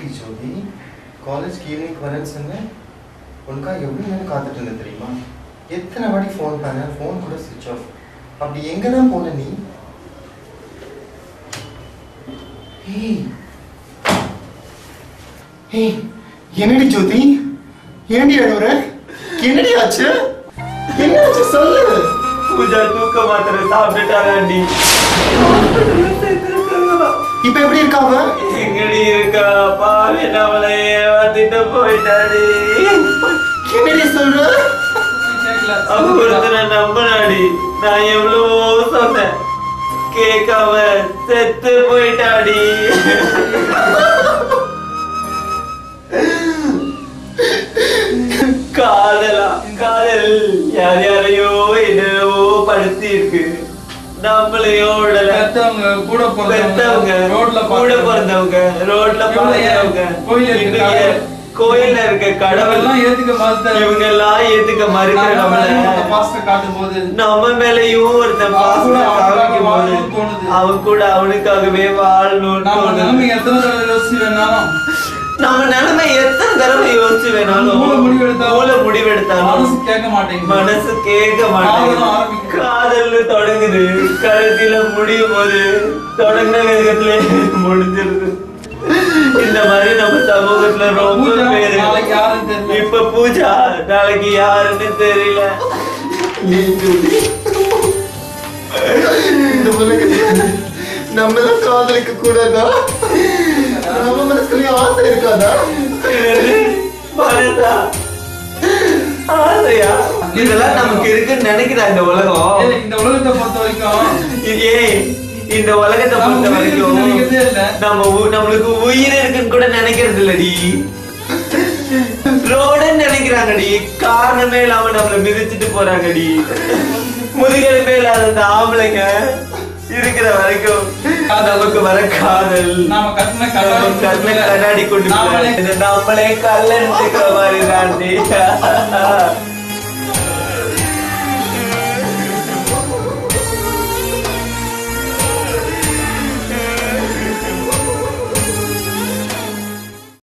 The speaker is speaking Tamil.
ஜோதி காலேஜ் ஈவினிங் வரேன்னு சொன்னேன். உனக்கா எவ்வளோ நேரம் காத்துட்டு இருந்தேன் தெரியுமா? எத்தனை வாட்டி ஃபோன் பண்ண, ஃபோன் கூட சுவிட்ச் ஆஃப். அப்படி எங்கே தான் போன நீ? என்னடி ஜோதி, ஏண்டி அழுவுற? என்னடி ஆச்சு? என்ன ஆச்சு சொல்லு. பூஜா தூக்க மாத்திரை சாப்பிட்டுட்டாராண்டி. இப்ப எப்படி இருக்காவ? எங்கடி இருக்கா? பாவி நம்மளை ஏமாத்திட்டு போயிட்டாடி. என்னடி சொல்ற? அவ ஒருத்தனை நம்பினாடி. நான் எவ்வளவோ சொன்னேன், கேட்காம செத்து போயிட்டாடி. காதலா? காதல் யார் யாரையோ என்னவோ படுத்தி இருக்கு. நம்மளையும் கூட பிறந்தவங்க, ரோட்ல பிறந்தவங்க, கோயில்ல இருக்க கடவுள் இவங்க எல்லாம் ஏத்துக்க மறுக்கிற நம்ம மேலையும் ஒருத்தன் பாசம் காமிக்கும் போது அவன் கூட அவனுக்காகவே வாழணும்னு நம்ம நிலைமை எத்தனை தடவை யோசிச்சு வேணாலும் முடிவெடுத்தாலும் மனசு கேட்க மாட்டேங்குது. காதல் தொடங்குது, கழுத்தில முடியும் போது தொடங்கின வேகத்துல முடிஞ்சிருது. இந்த மாதிரி நம்ம சமூகத்துல ரொம்ப பேரு. இப்ப பூஜா, நாளைக்கு யாருன்னு தெரியல. நம்ம காதலிக்க கூடாதா? நம்ம மனசுலயும் ஆசை இருக்காதா? ஆசையா? இதெல்லாம் நமக்கு இருக்குன்னு நினைக்கிறா இந்த உலகம். இந்த உலகத்தை பொறுத்த வரைக்கும் இந்த உலகத்தை பொறுத்த வரைக்கும் நம்மளுக்கு உயிர் இருக்குன்னு கூட நினைக்கிறது இல்லடி. ரோடுன்னு நினைக்கிறாங்கடி. காரணமே இல்லாம நம்மள மிதிச்சுட்டு போறாங்கடி. முதுகெலும்பே இல்லாத அந்த ஆம்பளைங்க இருக்கிற வரைக்கும் நமக்கு வர காதல் கண்ணாடி கொண்டு நம்மளே கல்லன் மாதிரி தாண்டி